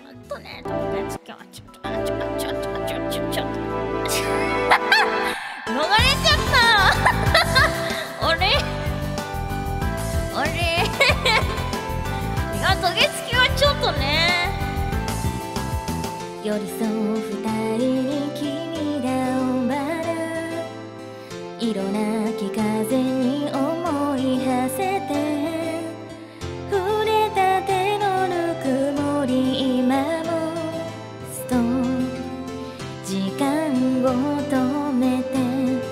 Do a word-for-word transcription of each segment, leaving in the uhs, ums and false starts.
っとね、特別今日はちょっと、あ、ちょ、ちょ、ちょ、ちょ、ちょ、ちょっと。逃れちゃったあれあれいや、トゲ付きはちょっとね。寄り添う二人に君が生まれ、色なき風に思い馳せて、触れた手のぬくもり今もストン、時間を止めて、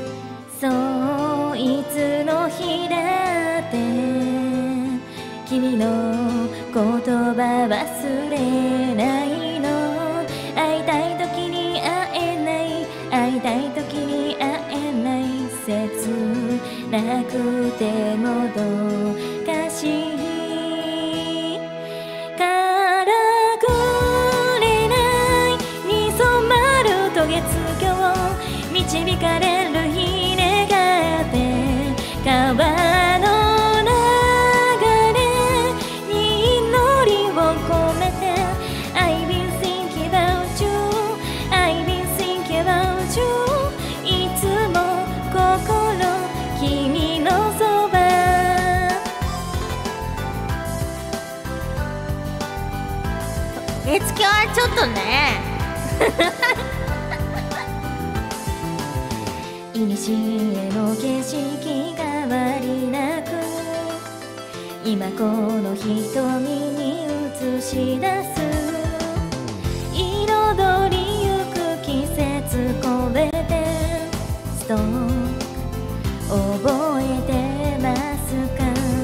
そういつの日だって君の言葉忘れないの。会いたい時に会えない、会いたい時に会えない、切なくてもどかしいからくれないに染まる渡月橋、導かれる日願って川の流れに祈りを込めて I've been thinking about you I've been thinking about you いつも心君のそば。月今日はちょっとねいにしえの景色変わりなく今この瞳に映し出す、彩りゆく季節超えてストン、覚えてますか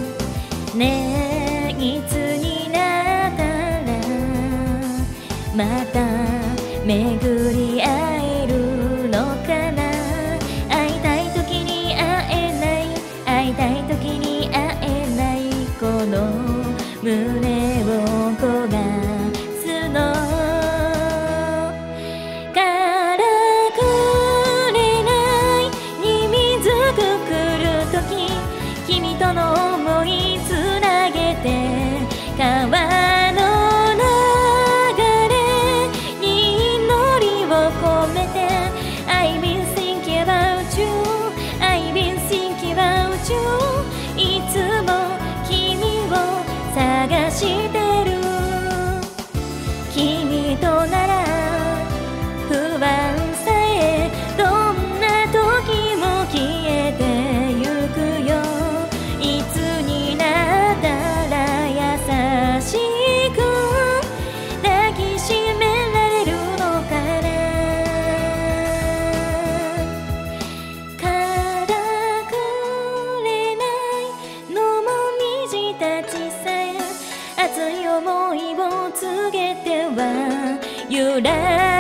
ね、いつになったらまた巡り会えるのかな。会いたい時に会えない、会いたい時に会えない、この胸を焦がすのからくれないに水くくる時、君との想いつなげて川の流れに祈りを込めて I've been thinking about you I've been thinking about you いつも君を探してる、君となら不安さえどんな時も消えてゆくよ、いつになったら優しく抱きしめられるのかな。からくれないのもみじたちさえ熱い想いを告げては揺ら